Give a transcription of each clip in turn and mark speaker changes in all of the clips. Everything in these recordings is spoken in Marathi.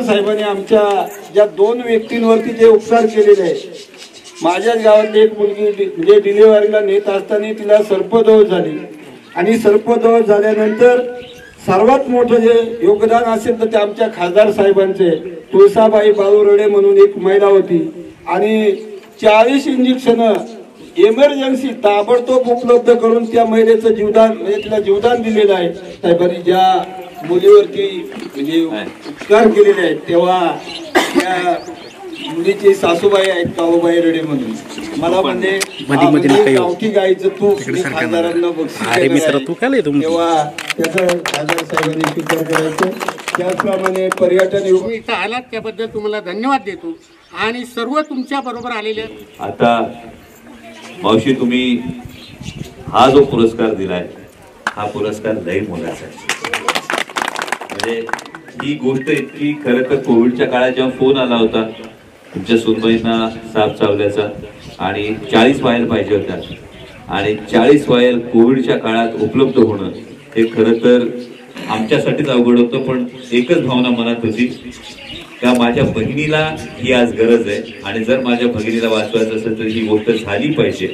Speaker 1: साहेबांनी आमच्या ज्या दोन व्यक्तींवरती जे उपचार केलेले आहेत, माझ्या गावातली एक मुलगी म्हणजे डिलिव्हरीला नेत असताना तिला सर्पदोष झाली आणि सर्पदोष झाल्यानंतर सर्वात मोठं जे योगदान असेल तर ते आमच्या खासदार साहेबांचे. तुळसाबाई बाळूरडे म्हणून एक महिला होती आणि 40 इंजेक्शन इमर्जन्सी ताबडतोब उपलब्ध करून त्या महिलेचं जीवदान म्हणजे तिला जीवदान दिलेलं आहे. साहेबांनी ज्या मुलीवरती म्हणजे उपचार केलेले आहेत तेव्हा त्या मुलीची सासूबाई आहेत काळूबाई रडे म्हणून. मला म्हणजे गावठी गाईचं तूप खासदारांना बक्षीस तेव्हा त्याचं खासदार साहेबांनी स्वीकार करायचं. त्याचप्रमाणे पर्यटन
Speaker 2: इथं आलात त्याबद्दल तुम्हाला धन्यवाद देतो आणि सर्व तुमच्या बरोबर आलेले.
Speaker 3: आता मावशी तुम्ही हा जो पुरस्कार दिलाय हा पुरस्कार लई मोलाचा आहे. म्हणजे ही गोष्ट इतकी खरं तर कोविडच्या काळात जेव्हा फोन आला होता तुमच्या सुनबाईंना साप चावल्याचा आणि 40 वायल पाहिजे होत्या आणि 40 वायल कोविडच्या काळात उपलब्ध होणं हे खरं तर आमच्यासाठीच अवघड होतं. पण एकच भावना मनात होती का माझ्या बहिणीला ही आज गरज आहे आणि जर माझ्या भगिनीला वाचवायचं असेल तर ही गोष्ट झाली पाहिजे.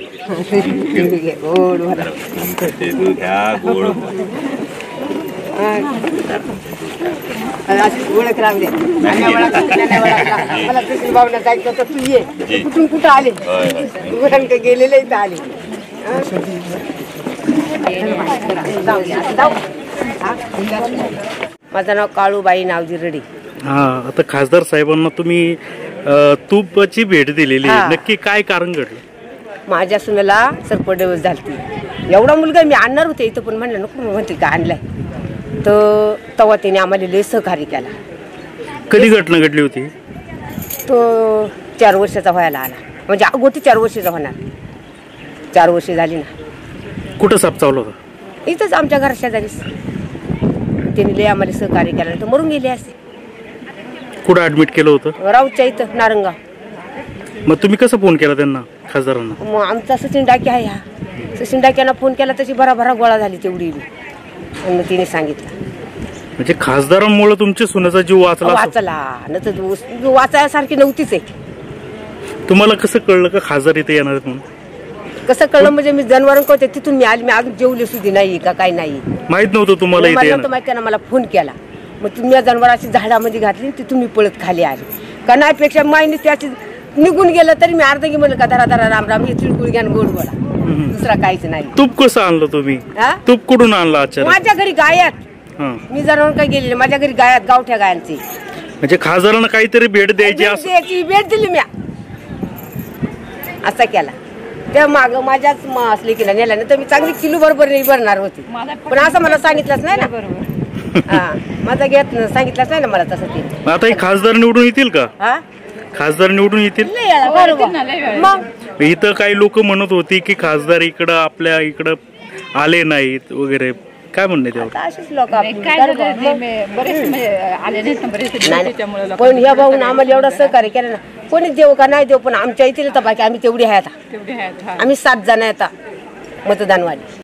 Speaker 4: ओळख राहू दे. मला दुसरी भावना जायचं तर तू ये. कुठून कुठं आले गेलेले इथं आले. माझं नाव काळूबाई नावजी रडे.
Speaker 5: हा, आता खासदार साहेबांना तुम्ही तूपची भेट दिलेली, नक्की काय कारण घडलं?
Speaker 4: माझ्या सुनेला सर्पदोष झालती. एवढा मुलगा मी आणणार होते इथं पण म्हणलं नको म्हणते का आणलाय तर तेव्हा त्याने आम्हाला लय सहकार्य केला.
Speaker 5: कधी घटना घडली होती?
Speaker 4: तो 4 वर्षाचा व्हायला आला म्हणजे अगोदर 4 वर्षाचा होणार. 4 वर्ष झाली ना.
Speaker 5: कुठं साप चावला होता?
Speaker 4: इथंच आमच्या घर शेजारीच. त्याने लय आम्हाला सहकार्य केला तर मरून गेले असे.
Speaker 5: कुठं ऍडमिट केलं होतं?
Speaker 4: राऊतच्या इथं नारंगाव.
Speaker 5: मग तुम्ही कसं फोन केला त्यांना खासदारांना?
Speaker 4: मग आमचा सचिन डाके आहे, हा सचिन डाक्यांना फोन केला तशी भराभरा गोळा झाली तेवढी मग तिने सांगितलं.
Speaker 5: म्हणजे खासदारांमुळे तुमच्या सुनेचा जीव वाचला
Speaker 4: न तर वाचायसारखी नव्हतीच आहे.
Speaker 5: तुम्हाला कसं कळलं का खासदार इथे येणार आहेत म्हणून?
Speaker 4: कसं कळलं म्हणजे मी जनावरांना कळते तिथून मी आली. मी अजून जेवली सुद्धा नाही का काही नाही
Speaker 5: माहित नव्हतं तुम्हाला इथे येणार?
Speaker 4: माहिती त्यानं मला फोन केला. मग तुम्ही जनावरांची झाडामध्ये घातली तिथून मी पळत खाली आली का नाहीपेक्षा माहिती त्याची निघून गेलं तरी मी अर्ध की म्हणलं का धरा धरा राम राम हे तिळकुळ घ्या गोड गोडा दुसरा काहीच नाही.
Speaker 5: तूप कसं आणलं तुम्ही? तूप कुठून आणला?
Speaker 4: माझ्या घरी गायात. मी जनावर काय गेलेले माझ्या घरी गायात गावठ्या गायांची.
Speaker 5: म्हणजे खासदारांना काहीतरी भेट द्यायची
Speaker 4: भेट दिली मी असा केला. त्या माग माझ्याच असले केला नेला नाही तर मी चांगली किलो बरोबर नाही भरणार होती पण असं मला सांगितलंच नाही ना. माझा घेत सांगितलंच नाही ना मला तसं. ते
Speaker 5: आता खासदार निवडून येतील का? खासदार निवडून येतील. मग इथं काही लोक म्हणत होती की खासदार इकडं आपल्या इकडं आले नाहीत वगैरे, काय म्हणणे त्यावर?
Speaker 4: असेच लोक पण ह्या भाऊन आम्हाला एवढं सहकार्य केलं ना. कोणी देऊ का नाही देऊ पण आमच्या इथे तर बाकी आम्ही तेवढी आहे. आता आम्ही 7 जण आहे आता मतदानवाली.